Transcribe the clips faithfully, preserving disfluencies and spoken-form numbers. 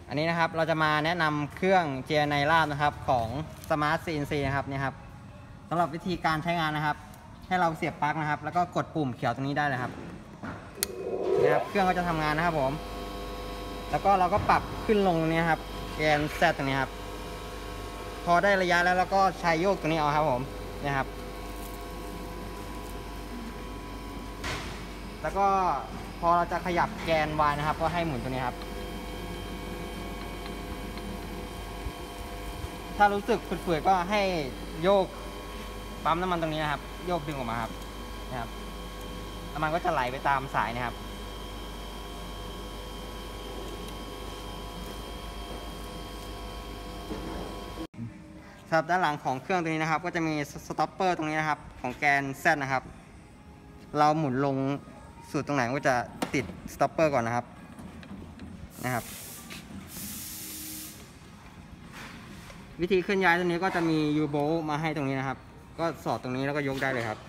อันนี้นะครับเราจะมาแนะนำเครื่องเจียร์ในราบนะครับของ Smart ซี เอ็น ซี นะครับนี่ครับสำหรับวิธีการใช้งานนะครับให้เราเสียบปลั๊กนะครับแล้วก็กดปุ่มเขียวตรงนี้ได้เลยครับนี่ครับเครื่องก็จะทำงานนะครับผมแล้วก็เราก็ปรับขึ้นลงนี้ครับแกน Z ตรงนี้ครับพอได้ระยะแล้วเราก็ใช้โยกตรงนี้เอาครับผมนี่ครับแล้วก็พอเราจะขยับแกน Y นะครับก็ให้หมุนตัวนี้ครับถ้ารู้สึกฝืดๆก็ให้โยกปั๊มน้ำมันตรงนี้นะครับโยกดึงออกมาครับนะครับน้ำมันก็จะไหลไปตามสายนะครับสำหรับด้านหลังของเครื่องตัวนี้นะครับก็จะมีสต็อปเปอร์ตรงนี้นะครับของแกน Z นะครับเราหมุนลงสุดตรงไหนก็จะติดสต็อปเปอร์ก่อนนะครับนะครับวิธีเคลื่อนย้ายตัวนี้ก็จะมี U bolt มาให้ตรงนี้นะครับก็สอดตรงนี้แล้วก็ยกได้เลยครับ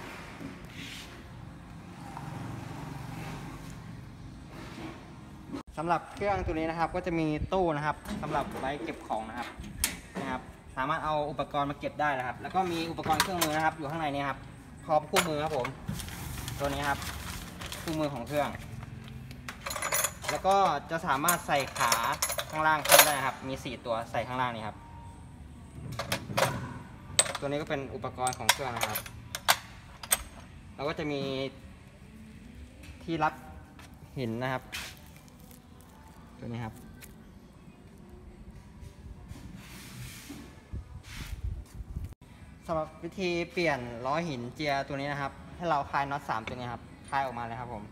สำหรับเครื่องตัวนี้นะครับก็จะมีตู้นะครับสำหรับไว้เก็บของนะครับนะครับสามารถเอาอุปกรณ์มาเก็บได้นะครับแล้วก็มีอุปกรณ์เครื่องมือนะครับอยู่ข้างในนี้ครับพร้อมคู่มือครับผมตัวนี้ครับคู่มือของเครื่องแล้วก็จะสามารถใส่ขาข้างล่างเพิ่มได้นะครับมีสี่ตัวใส่ข้างล่างนี้ครับตัวนี้ก็เป็นอุปกรณ์ของเครื่องนะครับแล้วก็จะมีที่รับหินนะครับตัวนี้ครับสำหรับวิธีเปลี่ยนล้อหินเจียตัวนี้นะครับให้เราคลายน็อตสามตัวนี้ครับคลายออกมาเลยครับผม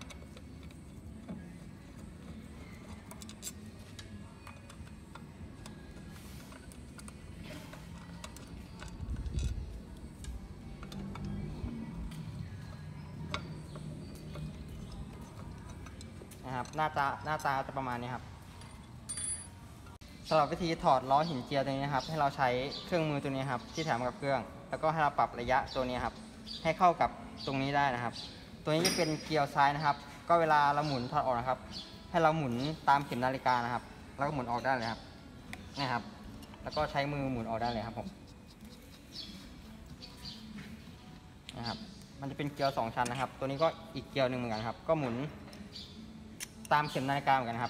นะครับหน้าตาหน้าตาจะประมาณนี้ครับสำหรับวิธีถอดล้อหินเจียตัวนี้นะครับให้เราใช้เครื่องมือตัวนี้ครับที่แถมกับเครื่องแล้วก็ให้เราปรับระยะตัวนี้ครับให้เข้ากับตรงนี้ได้นะครับตัวนี้จะเป็นเกลียวซ้ายนะครับก็เวลาเราหมุนถอดออกนะครับให้เราหมุนตามเข็มนาฬิกานะครับแล้วก็หมุนออกได้เลยครับนี่ครับแล้วก็ใช้มือหมุนออกได้เลยครับผมนะครับมันจะเป็นเกลียวสองชั้นนะครับตัวนี้ก็อีกเกลียวหนึ่งเหมือนกันครับก็หมุนตามเข็มนาฬิกาเหมือนกันครับ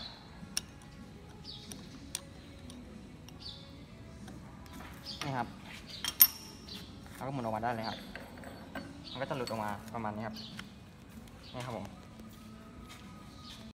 นี่ครับแล้วก็หมุนออกมาได้เลยครับมันก็จะหลุดออกมาประมาณนี้ครับนี่ครับผม